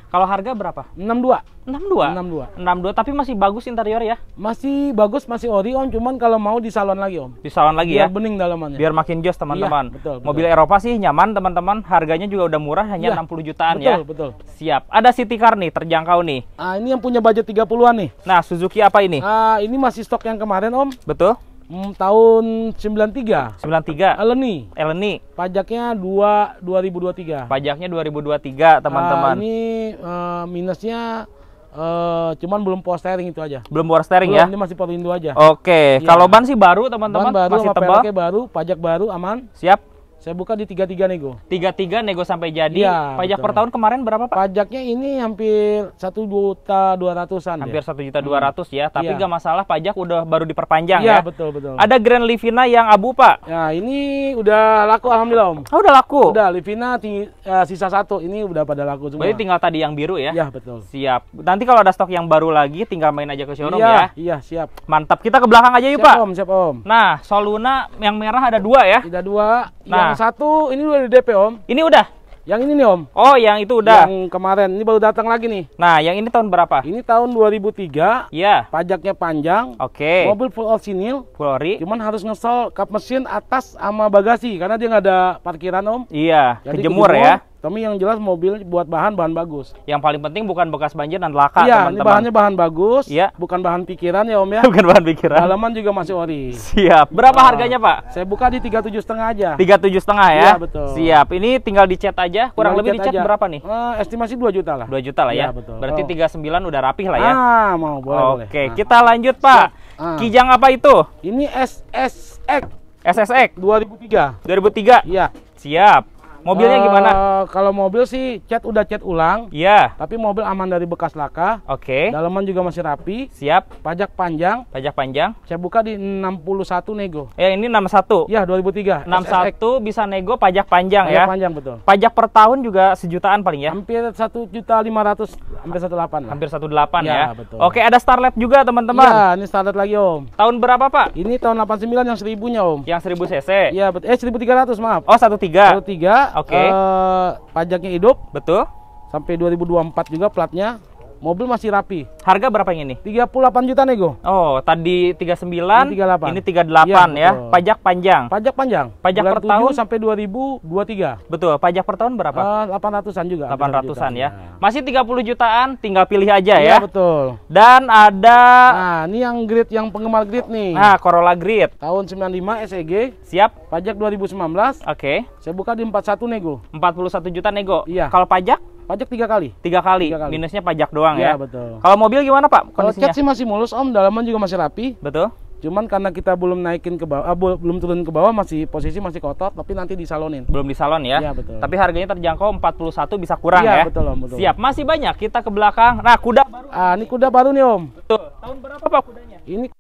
Kalau harga berapa? enam dua. enam dua. enam dua. enam dua tapi masih bagus interior ya? Masih bagus, masih ori Om, cuman kalau mau di salon lagi Om. Di salon lagi Biar ya? bening dalamannya. Biar makin jos teman-teman. Iya, betul, betul. Mobil Eropa sih nyaman teman-teman, harganya juga udah murah, hanya Iya, enam puluh jutaan betul, ya. Betul, Siap. Ada city car nih, terjangkau nih. Ah, ini yang punya budget tiga puluhan nih. Nah, Suzuki apa ini? Ah, ini masih stok yang kemarin Om. Betul? Hmm, tahun sembilan tiga. sembilan tiga. Eleni. Eleni. Pajaknya dua dua ribu dua puluh tiga. Pajaknya dua ribu dua puluh tiga, teman-teman. Ah, ini uh, minusnya uh, cuman belum power steering itu aja. Belum power steering Belum, ya? ini masih power window aja. Oke, Iya. kalau ban sih baru teman-teman, Ban baru, masih sama tebal. peleknya baru, pajak baru, aman. Siap. Saya buka di tiga puluh tiga nego. tiga puluh tiga nego sampai jadi. Iya, Pajak betul. per tahun kemarin berapa, Pak? Pajaknya ini hampir satu juta dua ratusan. Hampir satu juta dua ratus ya, tapi Iya. nggak masalah, pajak udah baru diperpanjang ya. Iya, betul, betul. Ada Grand Livina yang abu, Pak. Ya, ini udah laku alhamdulillah Om. Oh, udah laku. Udah, Livina ting- uh, sisa satu, ini udah pada laku semua. Berarti tinggal tadi yang biru ya? Iya, betul. Siap. Nanti kalau ada stok yang baru lagi, tinggal main aja ke showroom Iya, ya. iya, siap. Mantap. Kita ke belakang aja yuk, Siap Pak. Om, siap Om. Nah, Soluna yang merah ada dua ya. Tidak dua, Nah. yang satu ini udah di D P Om. Ini udah. Yang ini nih Om. Oh, yang itu udah. Yang kemarin, ini baru datang lagi nih. Nah, yang ini tahun berapa? Ini tahun dua ribu tiga, Iya. pajaknya panjang, Oke. mobil full orisinil, Full ori. cuman harus ngesol kap mesin atas sama bagasi karena dia nggak ada parkiran Om. Iya, Jadi kejemur ya. Tapi yang jelas mobil buat bahan bahan bagus. Yang paling penting bukan bekas banjir dan laka, Iya, ini teman-teman. bahannya bahan bagus, Iya. bukan bahan pikiran ya Om ya. Bukan bahan pikiran. Dalaman juga masih ori. Siap. Berapa Ah. harganya, Pak? Saya buka di tiga puluh tujuh setengah aja. tiga puluh tujuh setengah ya. Iya, betul. Siap. Ini tinggal dicat aja. Kurang Tinggal lebih dicat dicat aja. berapa nih? Eh, estimasi dua juta lah. dua juta lah ya. Iya, betul. Berarti Oh. tiga puluh sembilan udah rapih lah ya. Ah, mau boleh boleh. Oke, Nah. kita lanjut, Pak. Ah. Kijang apa itu? Ini S S X S S X dua ribu tiga. dua ribu tiga. Iya. Siap. Mobilnya Eh, gimana? Kalau mobil sih cat udah cat ulang, Iya. tapi mobil aman dari bekas laka. Oke. Dalaman juga masih rapi. Siap. Pajak panjang. Pajak panjang. Saya buka di enam puluh satu nego. Ya, ini enam puluh satu. Iya, dua ribu tiga. enam puluh satu bisa nego pajak panjang Pajak ya. panjang betul. Pajak per tahun juga sejutaan paling ya. Hampir satu juta lima ratus, hampir satu delapan. Hampir satu delapan Iya, ya. betul. Oke, ada Starlet juga teman-teman. Iya, ini standar lagi Om. Tahun berapa, Pak? Ini tahun delapan puluh sembilan yang seribunya Om. Yang seribu cc. Iya, betul. Eh seribu tiga ratus maaf. Oh, satu tiga. Kalau tiga, Oke. eh, pajaknya hidup Betul. sampai dua ribu dua puluh empat juga platnya. Mobil masih rapi. Harga berapa yang ini? tiga puluh delapan juta nego. Oh, tadi tiga puluh sembilan, Ini tiga puluh delapan. ini tiga puluh delapan Iya, ya. betul. Pajak panjang. Pajak panjang. Pajak Bulan per tujuh tahun? sampai dua ribu dua puluh tiga. Betul, pajak per tahun berapa? Eh, delapan ratusan juga. delapan ratusan ya. Nah. Masih tiga puluh jutaan, tinggal pilih aja Iya, ya. betul. Dan ada Nah, ini yang grid, yang penggemar grid nih. nah, Corolla Grid. Tahun sembilan puluh lima S E G, Siap. pajak dua ribu sembilan belas. Oke. Saya buka di empat puluh satu nego. empat puluh satu juta nego. Iya. Kalau pajak Pajak tiga kali. tiga kali. Tiga kali. Minusnya pajak doang ya. Iya, betul. Kalau mobil gimana, Pak? Kalau Kondisinya? cat sih masih mulus Om, dalaman juga masih rapi. Betul. Cuman karena kita belum naikin ke bawah, ah, bu- belum turun ke bawah, masih posisi masih kotor, tapi nanti disalonin. Belum di salon ya. Iya, betul. Tapi harganya terjangkau empat puluh satu bisa kurang Iya, ya. betul Om, betul. Siap. Masih banyak. Kita ke belakang. Nah, kuda baru. Ah, ini kuda baru nih Om. Betul. Tahun berapa, Pak, kudanya? Ini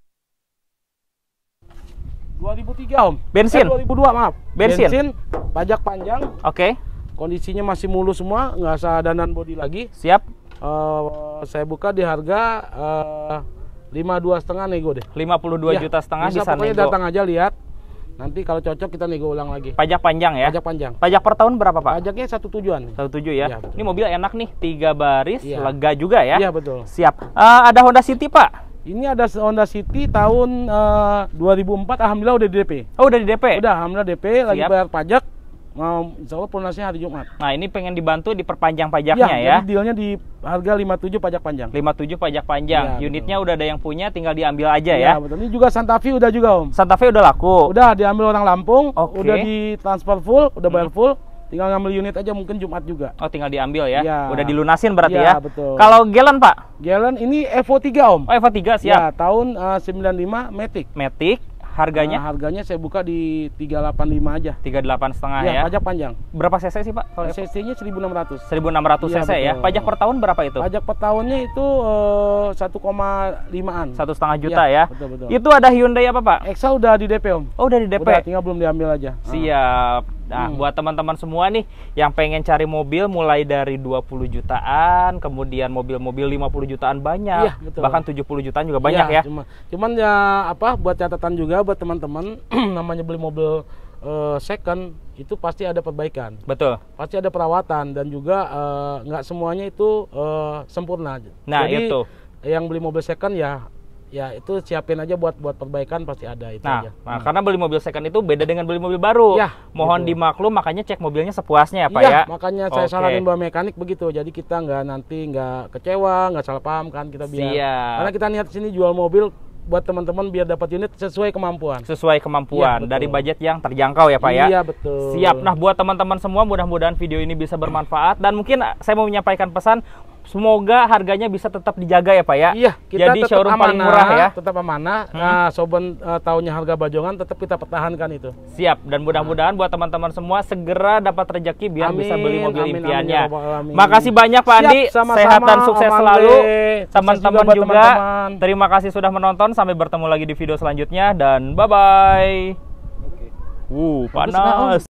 dua ribu tiga Om. Bensin? Eh, dua ribu dua maaf. Bensin? Pajak panjang, Oke. kondisinya masih mulus semua, nggak usah dandan bodi lagi. Siap. Eh, saya buka di harga eh, lima dua setengah nego deh. lima puluh dua Iya, juta setengah bisa bisa pokoknya nego. datang aja lihat. Nanti kalau cocok kita nego ulang lagi. Pajak panjang ya. Pajak panjang. Pajak per tahun berapa, Pak? Pajaknya satu tujuan. satu tujuh ya. Iya, betul. Ini mobil enak nih, tiga baris, Iya. lega juga ya. Iya betul. Siap. Eh, ada Honda City, Pak. Ini ada Honda City tahun eh, dua ribu empat, alhamdulillah udah di D P. Oh, udah di D P. Udah, alhamdulillah D P, lagi Siap. bayar pajak. Mau insya Allah lunasnya hari Jumat. Nah, ini pengen dibantu diperpanjang pajaknya Iya, ya. jadi dealnya di harga lima puluh tujuh pajak panjang. lima puluh tujuh pajak panjang. Iya, Unitnya udah ada yang punya, tinggal diambil aja ya. Iya, betul. Ini juga Santa Fe udah juga Om. Santa Fe udah laku. Udah diambil orang Lampung, Oke. udah ditransfer full, udah bayar full. Tinggal ngambil unit aja mungkin Jumat juga. Oh, tinggal diambil ya. Iya. Udah dilunasin berarti Iya, ya. betul. Kalau Gallon, Pak? Gallon ini Evo tiga Om. Oh, Evo tiga Ya, siap. tahun eh, sembilan puluh lima Matic. Matic harganya Nah, harganya saya buka di tiga delapan lima aja. tiga puluh delapan setengah Iya, ya. pajak panjang. Berapa cc sih, Pak? Kalau Evo? cc-nya seribu enam ratus. seribu enam ratus Iya, cc ya. betul. Pajak per tahun berapa itu? Pajak per tahunnya itu eh, satu koma limaan. Satu setengah juta Iya, ya. betul, betul. Itu ada Hyundai apa, Pak? Exa udah di D P Om. Oh, udah di D P. Udah, tinggal belum diambil aja. Siap. Nah, Hmm. buat teman-teman semua nih yang pengen cari mobil mulai dari dua puluh jutaan, kemudian mobil-mobil lima puluh jutaan banyak, Iya, betul. bahkan tujuh puluh jutaan juga banyak ya. Iya, Cuma, cuman ya apa buat catatan juga buat teman-teman namanya beli mobil eh, second itu pasti ada perbaikan. Betul. Pasti ada perawatan dan juga uh, nggak semuanya itu uh, sempurna. Nah, Jadi itu. yang beli mobil second ya ya itu siapin aja buat buat perbaikan pasti ada itu nah, aja. Nah, hmm. karena beli mobil second itu beda dengan beli mobil baru. Ya, mohon gitu. dimaklum, makanya cek mobilnya sepuasnya ya Pak ya, ya. Makanya saya Oke. saranin bawa mekanik begitu. Jadi kita nggak nanti nggak kecewa, nggak salah paham kan kita biar. Siap. Karena kita niat sini jual mobil buat teman-teman biar dapat unit sesuai kemampuan. Sesuai kemampuan ya, dari budget yang terjangkau ya Pak ya. Iya betul. Siap. Nah, buat teman-teman semua, mudah-mudahan video ini bisa bermanfaat dan mungkin saya mau menyampaikan pesan. Semoga harganya bisa tetap dijaga ya Pak ya. Iya, kita jadi tetap showroom amanah, paling murah ya. Tetap amanah. Hmm. Nah, soben uh, tahunya harga bajongan tetap kita pertahankan itu. Siap, dan mudah-mudahan buat teman-teman semua segera dapat rezeki biar amin, bisa beli mobil amin, impiannya. amin, amin. Makasih banyak Pak Siap, Andi. sama-sama, Sehat dan sukses Om selalu. Andre. Teman-teman juga. juga. Teman-teman. Terima kasih sudah menonton. Sampai bertemu lagi di video selanjutnya dan bye bye. Uh, panas.